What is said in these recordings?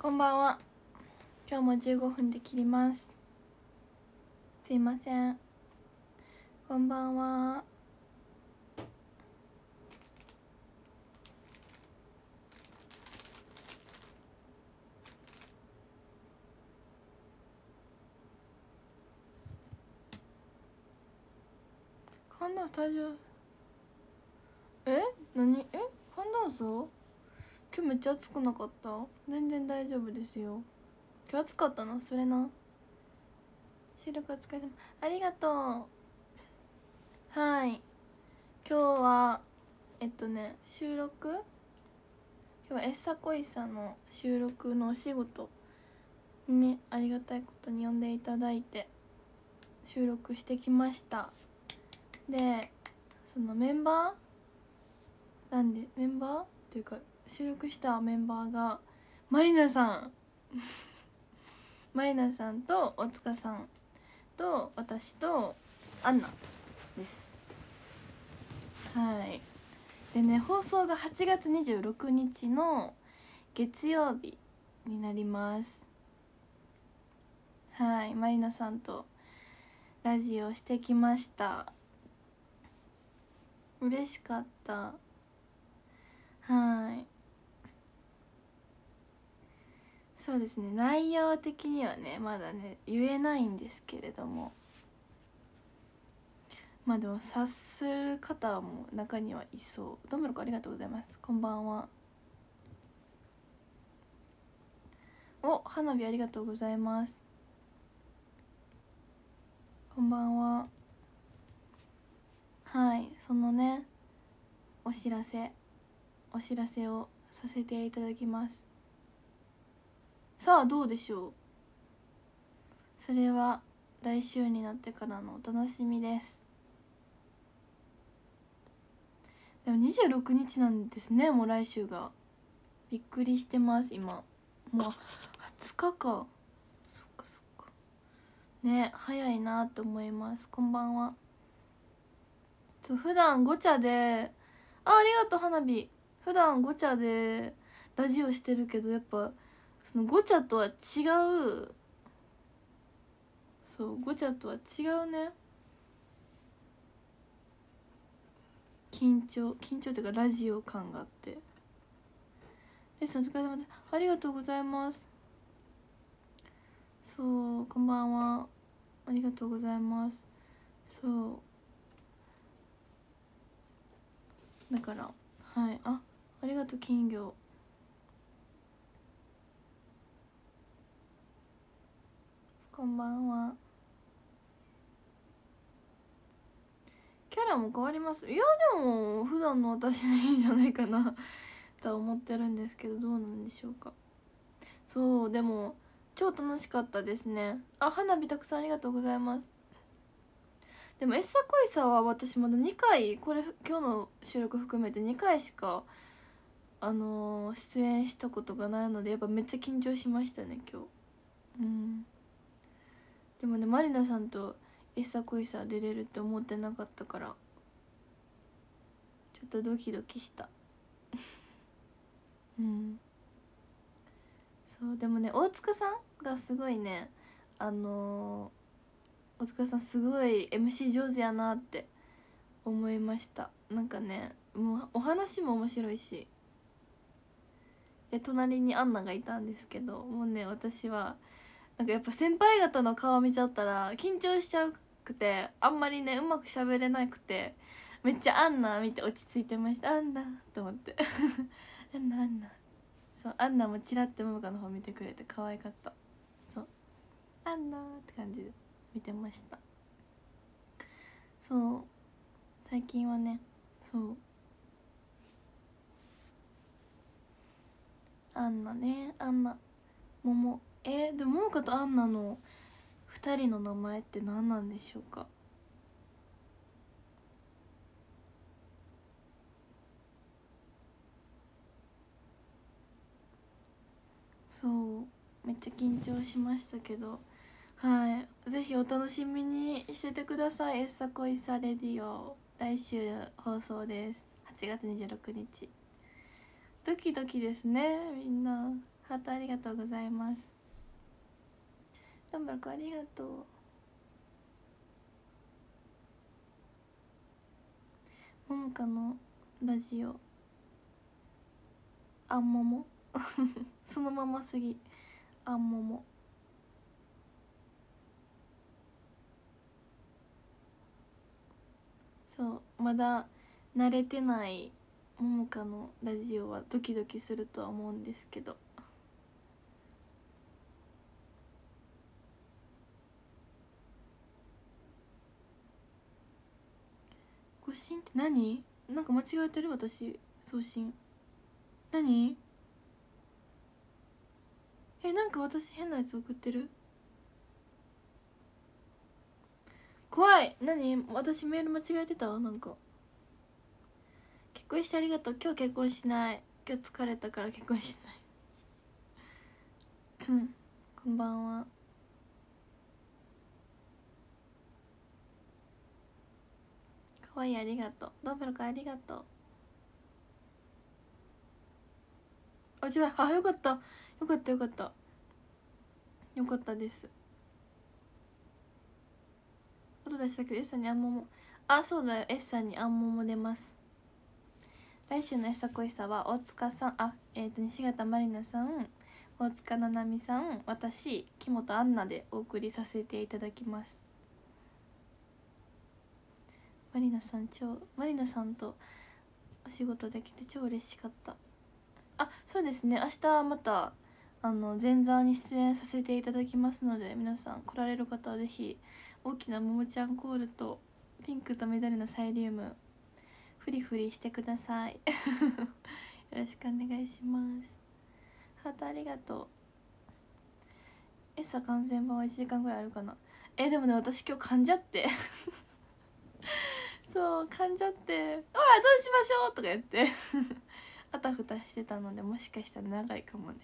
こんばんは。今日も15分で切ります。すいません。こんばんは。寒暖差大丈夫？何？寒暖差？今日めっちゃ暑くなかった？全然大丈夫ですよ。今日暑かったな、それな。収録お疲れ様。ありがとう。はい。今日は収録、今日はエッサコイさんの収録のお仕事ね、ありがたいことに呼んでいただいて収録してきました。で、そのメンバーっていうか収録したメンバーがマリナさんマリナさんと大塚さんと私とアンナです。はい。でね、放送が8月26日の月曜日になります。はい、マリナさんとラジオしてきました。嬉しかった。はい。そうですね、内容的にはねまだね言えないんですけれども、まあでも察する方も中にはいそう。どんぶろくありがとうございます。こんばんは。お、花火ありがとうございます。こんばんは。はい、そのねお知らせをさせていただきます。さあどうでしょう。それは来週になってからのお楽しみです。でも26日なんですね、もう来週が。びっくりしてます。今もう20日か。そっかそっかね、早いなと思います。こんばんは。そう、普段ごちゃでありがとう花火。普段ごちゃでラジオしてるけど、やっぱそのごちゃとは違う、そうごちゃとは違うね。緊張っていうかラジオ感があって。レッスンお疲れ様です。ありがとうございます。そう、こんばんは。ありがとうございます。そうだから、はい。ありがとう金魚。こんばんは。キャラも変わります。いやでも普段の私でいいんじゃないかなとは思ってるんですけど、どうなんでしょうか。そうでも超楽しかったですね。あ、花火たくさんありがとうございます。でもエッサコイサは私まだ2回、これ今日の収録含めて2回しか出演したことがないので、やっぱめっちゃ緊張しましたね今日。でもね、マリナさんとエッサコイサ出れるって思ってなかったからちょっとドキドキしたそうでもね、大塚さんがすごいね、大塚さんすごい MC 上手やなって思いました。なんかね、もうお話も面白いし、で隣にアンナがいたんですけど、もうね私はなんかやっぱ先輩方の顔見ちゃったら緊張しちゃうくて、あんまりねうまく喋れなくて、めっちゃアンナ見て落ち着いてました。アンナと思ってアンナそう、アンナもチラッて桃香の方見てくれて可愛かった。そう、アンナって感じで見てました。そう、最近はね、そうアンナね、アンナ桃、でも桃香とアンナの2人の名前って何なんでしょうか。そうめっちゃ緊張しましたけど、はい、ぜひお楽しみにしててください。エッサコイサレディオ来週放送です。8月26日。ドキドキですねみんな。 ハートありがとうございます。ダンバルくんありがとう。ももかのラジオあんももそのまますぎ。あんももそう、まだ慣れてないももかのラジオはドキドキするとは思うんですけど、誤信って何？なんか間違えてる私。送信何？なんか私変なやつ送ってる？怖い。何？私メール間違えてた？なんか結婚してありがとう。今日結婚しない。今日疲れたから結婚しない。こんばんは。かわいい、ありがとう。ドーベルくんありがとう。あ、違う。あ、よかった。よかったよかった。よかったです。音出したけど S さんにあんもも。あ、そうだよ。S さんにあんもも出ます。来週のエサ恋さは大塚さん、西形まりなさん、大塚ななみさん、私木本杏奈でお送りさせていただきます。マリナさんとお仕事できて超嬉しかった。あ、そうですね、明日また前座に出演させていただきますので、皆さん来られる方はぜひ大きなももちゃんコールとピンクと緑のサイリウムフリフリしてくださいよろしくお願いします。ハートありがとう。エッサ完全版は1時間ぐらいあるかな。でもね、私今日噛んじゃってそう噛んじゃって「ああどうしましょう」とか言ってあたふたしてたので、もしかしたら長いかもね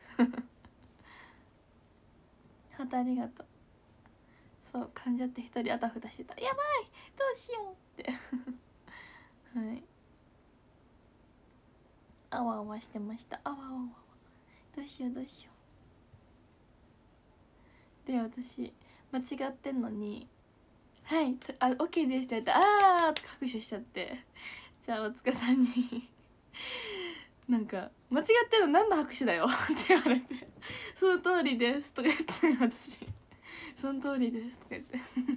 ハートありがとう。そう噛んじゃって一人あたふたしてた。やばいどうしようってはいあわあわしてました。あわあわどうしようどうしようで、私間違ってんのに「はいあ OK です」って言われて「あー」って拍手しちゃって、じゃあ大塚さんになんか「間違ってるの何の拍手だよ」って言われて「その通りです」とか言って私「その通りです」とか言って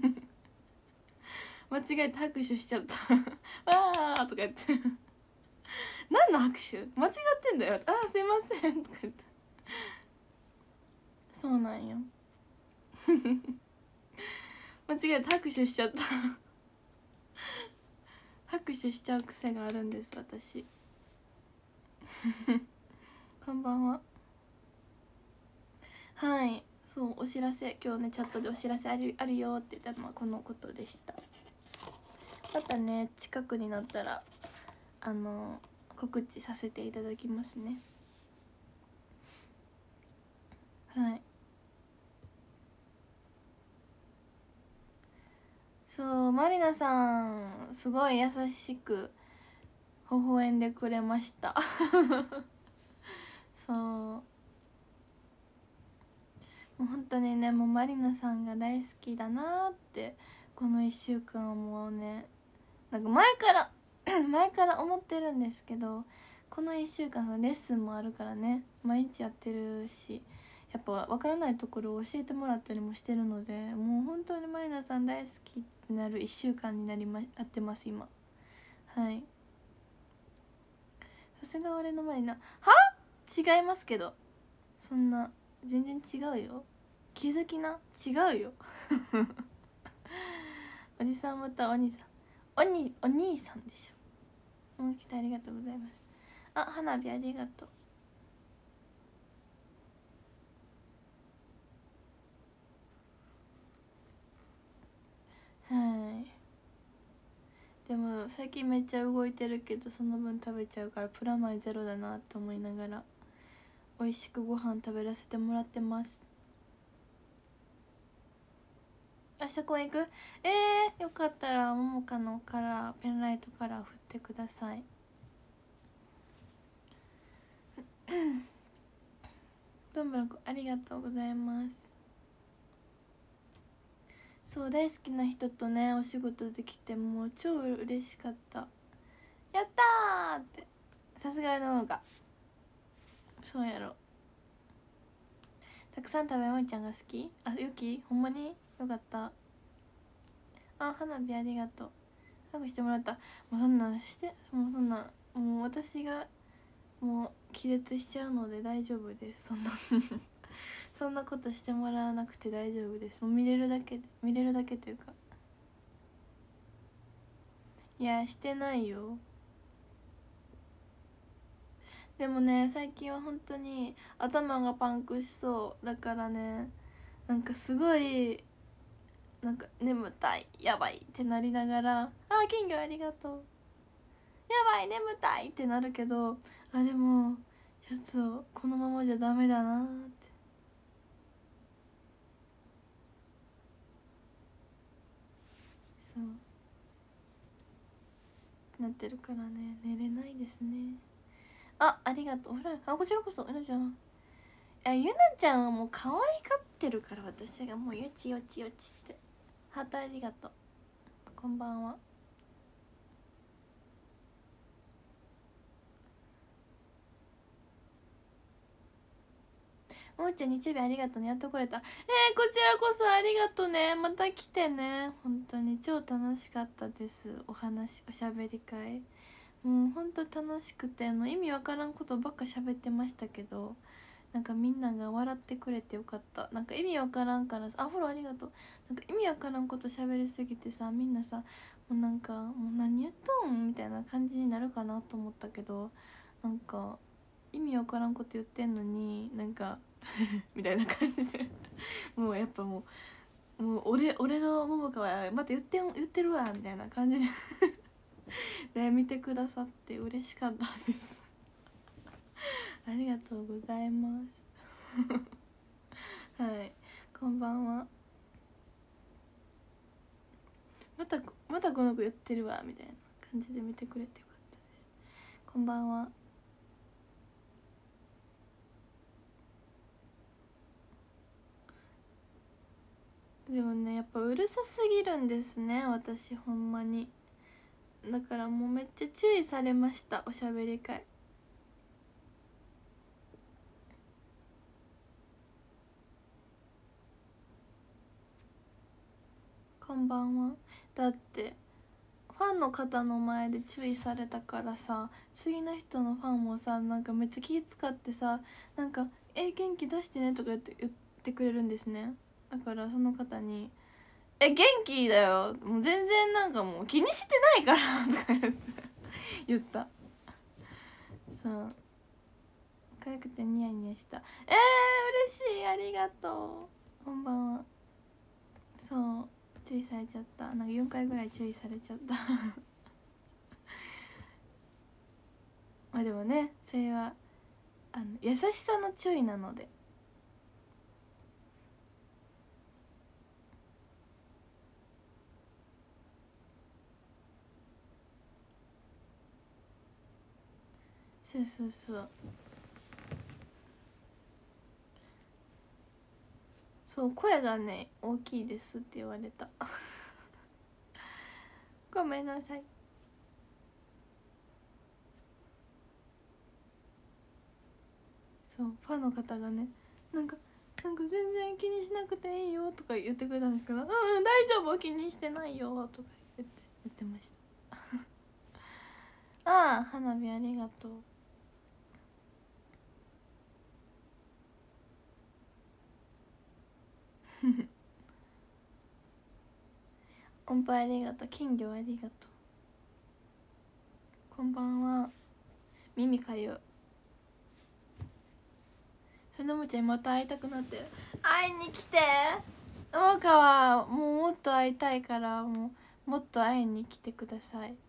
間違えて拍手しちゃったわーとか言って何の拍手間違ってんだよ、あーすいませんとか言って、そうなんよ間違えて拍手しちゃった拍手しちゃう癖があるんです私こんばんは。はい、そうお知らせ、今日ねチャットでお知らせあるよって言ったのはこのことでした。またね近くになったら告知させていただきますね。はい、そうまりなさんすごい優しく微笑んでくれましたそうもう本当にね、もうまりなさんが大好きだなってこの1週間はもうね、なんか前から思ってるんですけど、この1週間レッスンもあるからね、毎日やってるし、やっぱ分からないところを教えてもらったりもしてるので、もう本当にまりなさん大好きってなる1週間になってます今。はい、さすが俺のまりなは違いますけど、そんな全然違うよ、気づきな、違うよおじさんまたお兄さんお兄さんでしょ。もう来てありがとうございます。あ、花火ありがとう。はい、でも最近めっちゃ動いてるけど、その分食べちゃうからプラマイゼロだなと思いながら美味しくご飯食べらせてもらってます。明日公園行く？よかったらももかのカラーペンライトカラー振ってくださいどんぶらこありがとうございます。そう、大好きな人とねお仕事できてもう超嬉しかった。やったーって、さすがの方がそうやろ。たくさん食べまいちゃんが好き。あ、ゆきほんまによかった。あ、花火ありがとう。ハグしてもらった。もうそんなんして、もうそんな、もう私がもう気絶しちゃうので大丈夫です。そんなそんなことしてもらわなくて大丈夫です。もう見れるだけで、見れるだけというか、いやしてないよ。でもね最近は本当に頭がパンクしそうだからね、なんかすごいなんか眠たいやばいってなりながら、あ金魚ありがとう、やばい眠たいってなるけど、あでもちょっとこのままじゃダメだなって、そうなってるからね寝れないですね。ありがとう。ほら、こちらこそ。うなちゃん。ゆなちゃんはもう可愛がってるから、私がもうよちよちよちって。ハートありがとう。こんばんは。もーちゃん日曜日ありがとうね。やっと来れた。こちらこそありがとうね。また来てね。本当に超楽しかったです。おしゃべり会。もう本当楽しくて、意味わからんことばっか喋ってましたけど、なんかみんなが笑ってくれてよかった。なんか意味わからんからさ、フォローありがとう。なんか意味わからんこと喋りすぎてさ、みんなさ、もうなんかもう何言っとんみたいな感じになるかなと思ったけど、なんか意味わからんこと言ってんのになんかみたいな感じでもうやっぱもう俺の桃香はまた言ってるわみたいな感じでで見てくださって嬉しかったですありがとうございますはいこんばんは。またこの子言ってるわみたいな感じで見てくれてよかったです。こんばんは。でもねやっぱうるさすぎるんですね私ほんまに。だからもうめっちゃ注意されました、おしゃべり会。こんばんは。だってファンの方の前で注意されたからさ、次の人のファンもさなんかめっちゃ気使ってさ、なんか元気出してね」とか言ってくれるんですね。だからその方に「元気だよ、もう全然なんかもう気にしてないから」とか言ったそう、可愛くてニヤニヤした。嬉しい、ありがとう。こんばんは。そう注意されちゃった。なんか4回ぐらい注意されちゃったまあでもねそれは優しさの注意なので。そうそうそうそう、声がね大きいですって言われたごめんなさい。そうファンの方がねなんか全然気にしなくていいよとか言ってくれたんですけど「大丈夫気にしてないよ」とか言ってました花火ありがとう音符ありがとう。金魚ありがとう。こんばんは。耳かゆ。そのむちゃんまた会いたくなってる。会いに来て。大川もうもっと会いたいからもっと会いに来てください。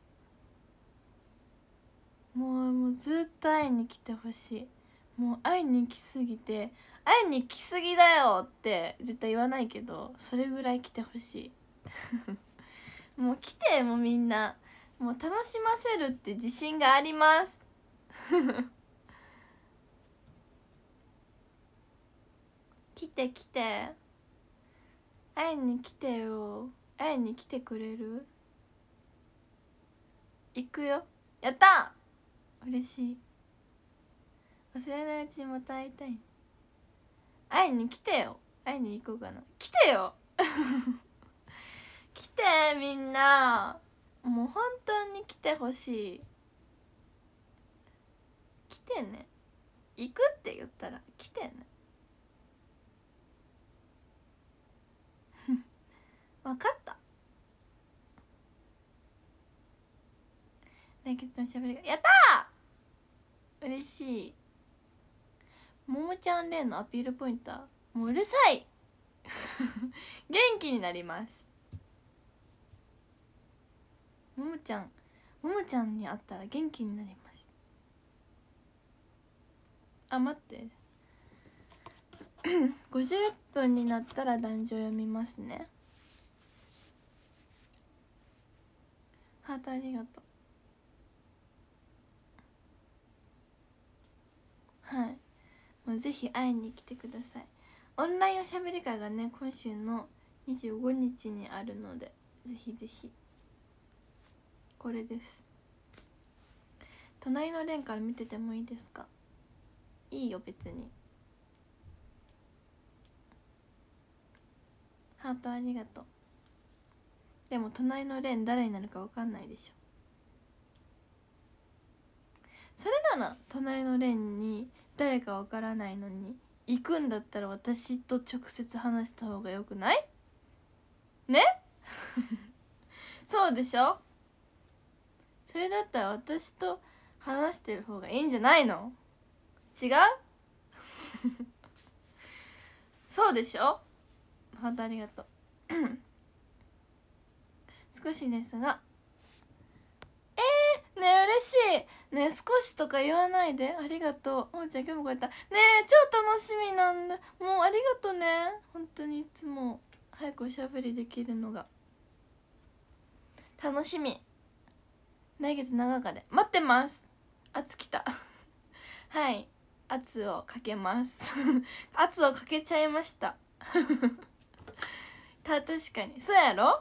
もうずっと会いに来てほしい。もう会いに来すぎて会いに来すぎだよって絶対言わないけど、それぐらい来てほしいもう来て、もうみんなもう楽しませるって自信があります来て来て、会いに来てよ。会いに来てくれる？行くよ。やった。嬉しい。忘れないうちにまた会いたい。会いに来てよ。会いに行こうかな。来てよ来てみんな、もう本当に来てほしい。来てね。行くって言ったら来てね分かった。来月のしゃべりがやったー。嬉しい。ももちゃんレンのアピールポイントはもううるさい元気になります。ももちゃんに会ったら元気になります。あ、待って50分になったら壇上読みますね。ハートありがとう。はい、もうぜひ会いに来てください。オンラインおしゃべり会がね、今週の25日にあるので、ぜひぜひ。これです。隣のレンから見ててもいいですか？いいよ別に。ハートありがとう。でも隣のレン誰になるか分かんないでしょ。それなら隣のレンに誰か分からないのに行くんだったら私と直接話した方がよくないねそうでしょ。それだったら私と話してる方がいいんじゃないの？違うそうでしょ。ハートありがとう少しですが、ねえ嬉しいねえ、少しとか言わないで。ありがとう。ももちゃん今日もこうやったねえ、超楽しみなんだ。もうありがとうね。本当にいつも早くおしゃべりできるのが楽しみ。来月長岡で待ってます。圧きたはい圧をかけます圧をかけちゃいました確かにそうやろ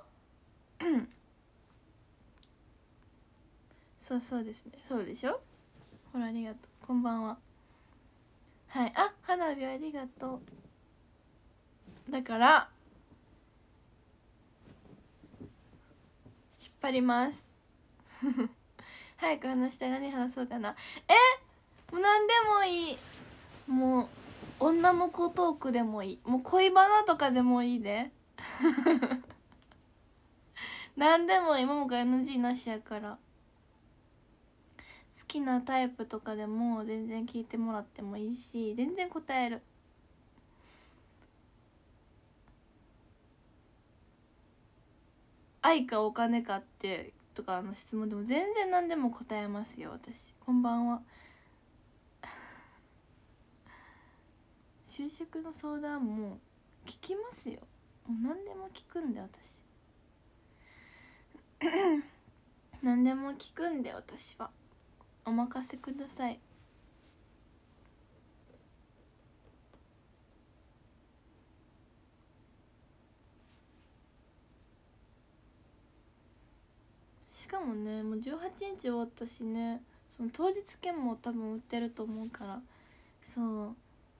そうですね。そうでしょ。ほらありがとう。こんばんは。はい、あ、花火ありがとう。だから引っ張ります早く話したい。何話そうかな。もう何でもいい。もう女の子トークでもいい。もう恋バナとかでもいいで何でもいい。ももが NG なしやから。好きなタイプとかでも全然聞いてもらってもいいし、全然答える。愛かお金かってとかの質問でも全然何でも答えますよ私。こんばんは就職の相談も聞きますよ。もう何でも聞くんで私何でも聞くんで私は。お任せください。しかもね、もう18日終わったしね、その当日券も多分売ってると思うから、そう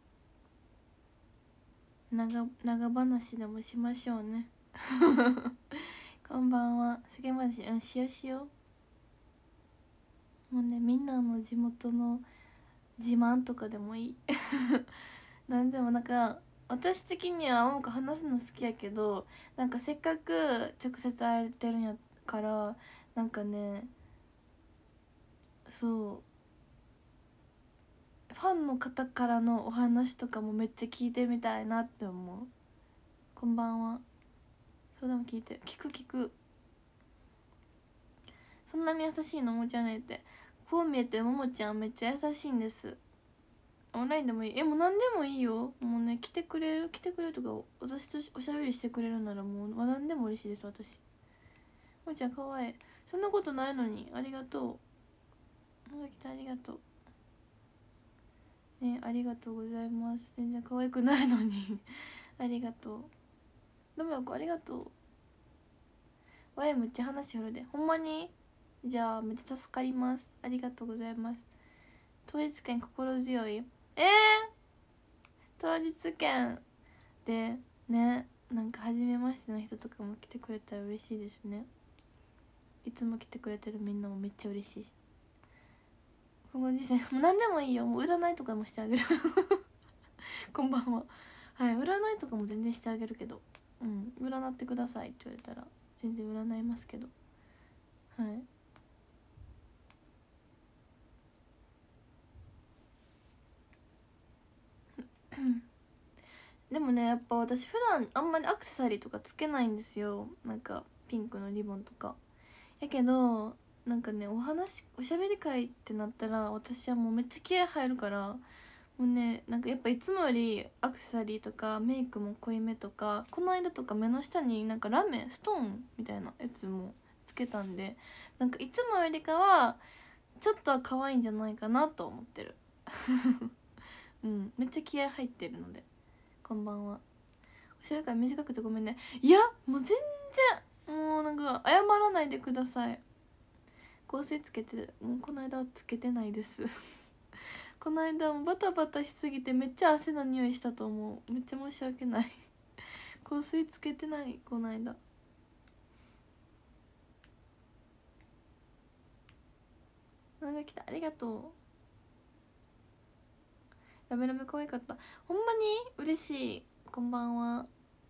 長話でもしましょうねこんばんは。世間話しようしよう。もうね、みんなの地元の自慢とかでもいいなんでもなんか私的にはもか話すの好きやけど、なんかせっかく直接会えてるんやからなんかね、そうファンの方からのお話とかもめっちゃ聞いてみたいなって思う。こんばんは。そうでも聞いて聞く。そんなに優しいのももちゃんねって。こう見えてももちゃんめっちゃ優しいんです。オンラインでもいい。もう何でもいいよ。もうね、来てくれるとか私とおしゃべりしてくれるならもう何でも嬉しいです私。ももちゃんかわいい。そんなことないのにありがとう。まだ来てありがとう。 ね、ありがとうございます。全然可愛くないのにありがとう。どうもよこありがとう。わやむっちゃ話振るで、ほんまに。じゃあめっちゃ助かります。ありがとうございます。当日券心強い。当日券でね、なんか初めましての人とかも来てくれたら嬉しいですね。いつも来てくれてるみんなもめっちゃ嬉しいし、この時世もう何でもいいよ。もう占いとかもしてあげるこんばんは。はい、占いとかも全然してあげるけど、占ってくださいって言われたら全然占いますけど、はいでもね、やっぱ私普段あんまりアクセサリーとかつけないんですよ。なんかピンクのリボンとかやけど、なんかね、おしゃべり会ってなったら私はもうめっちゃ気合入るから、もうね、なんかやっぱいつもよりアクセサリーとかメイクも濃いめとか、この間とか目の下になんかラメストーンみたいなやつもつけたんで、なんかいつもよりかはちょっとは可愛いんじゃないかなと思ってるめっちゃ気合入ってるので。こんばんは。おしゃべり会短くてごめんね。いやもう全然、もうなんか謝らないでください。香水つけてる。この間はつけてないですこの間もバタバタしすぎてめっちゃ汗の匂いしたと思う。めっちゃ申し訳ない香水つけてない。この間なんか来た。ありがとう。ラメラメ可愛かった。ほんまに嬉しい。こんばんは。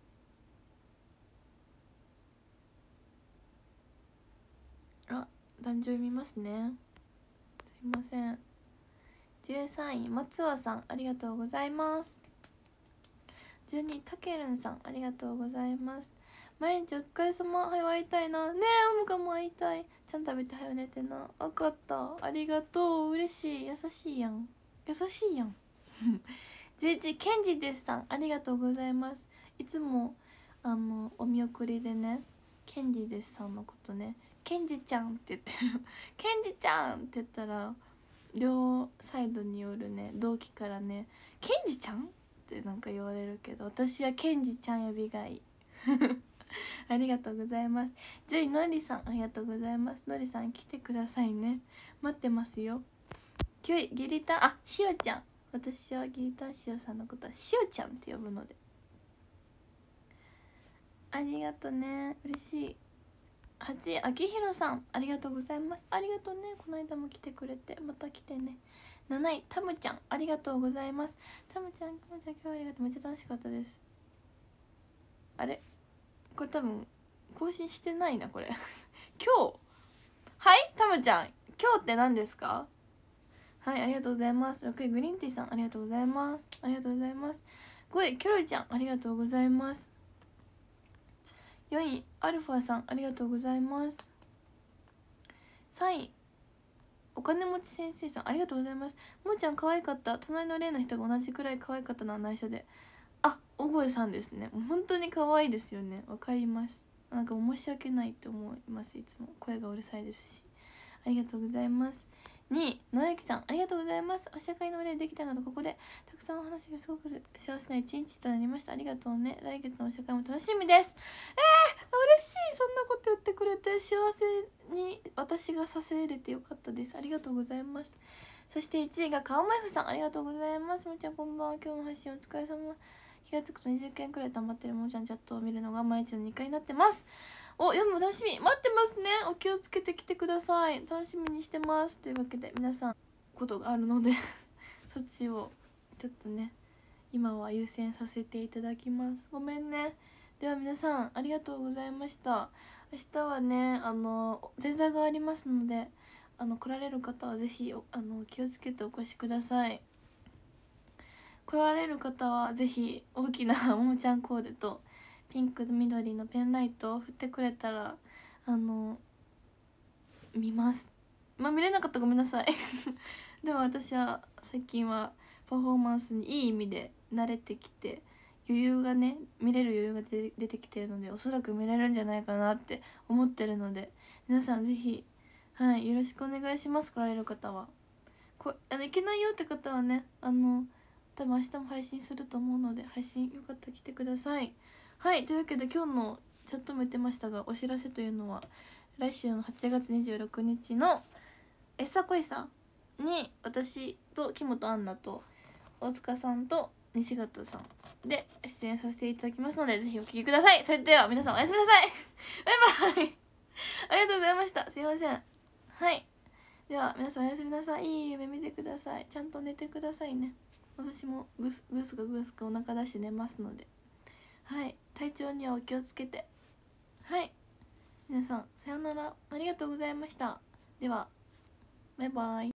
あ、誕生日見ますね。すいません。13位松和さんありがとうございます。12位たけるんさんありがとうございます。毎日お疲れ様。はよ会いたいな。ねえ、おむかも会いたい。ちゃんと食べてはよ寝てな。分かった。ありがとう。嬉しい。優しいやん。優しいやん11位ケンジですさんありがとうございます。いつもお見送りでね、ケンジですさんのことね、ケンジちゃんって言ってるケンジちゃんって言ったら両サイドによるね同期からね、ケンジちゃんってなんか言われるけど、私はケンジちゃん呼びがいいありがとうございます。10位のりさんありがとうございます。のりさん来てくださいね、待ってますよ。9位ギリタン、あ、しおちゃん。私はギリタンしおさんのことはしおちゃんって呼ぶので、ありがとね、嬉しい。8位あきひろさんありがとうございます。ありがとうね、この間も来てくれて、また来てね。7位たむちゃんありがとうございます。たむちゃん今日はありがとう、めっちゃ楽しかったです。あれこれ多分更新してないなこれ今日、はいたむちゃん今日って何ですか。はい、ありがとうございます。6位グリーンティーさんありがとうございます。ありがとうございます。5位キョロちゃんありがとうございます。4位アルファさんありがとうございます。3位お金持ち先生さんありがとうございます。もーちゃん可愛かった。隣の例の人が同じくらい可愛かったのは内緒で、あ、おごえさんですね。本当に可愛いですよね。わかります。なんか申し訳ないって思います。いつも声がうるさいですし。ありがとうございます。2位野ゆきさんありがとうございます。お社会のお礼できたのでここでたくさんお話がすごく幸せな一日となりました。ありがとうね。来月のお社会も楽しみです。嬉しい。そんなこと言ってくれて幸せに私がさせれてよかったです。ありがとうございます。そして1位が顔まいふさんありがとうございます。もーちゃんこんばんは。今日の配信お疲れ様。気がつくと20件くらい溜まってるもーちゃんチャットを見るのが毎日の2回になってます。お、読む楽しみ待ってますね。お気をつけてきてください。楽しみにしてます。というわけで皆さんことがあるのでそっちをちょっとね今は優先させていただきます。ごめんね。では皆さんありがとうございました。明日はね前座がありますので来られる方はぜひ気をつけてお越しください。来られる方はぜひ大きなももちゃんコールとピンク緑のペンライトを振ってくれたら見ます。まあ見れなかったらごめんなさいでも私は最近はパフォーマンスにいい意味で慣れてきて、余裕がね見れる余裕が出てきてるので、おそらく見れるんじゃないかなって思ってるので、皆さんぜひはいよろしくお願いします。来られる方は行けないよって方はね、多分明日も配信すると思うので、配信よかったら来てください。はい、というわけで今日のチャットも言ってましたが、お知らせというのは来週の8月26日のエッサコイサに私と木本杏奈と大塚さんと西形さんで出演させていただきますので、ぜひお聴きください。それでは皆さんおやすみなさいバイバイありがとうございました。すいません。はい、では皆さんおやすみなさい。いい夢見てください。ちゃんと寝てくださいね。私もグースかグースかお腹出して寝ますので、はい、体調にはお気をつけて。はい、皆さんさようなら、ありがとうございました。ではバイバイ。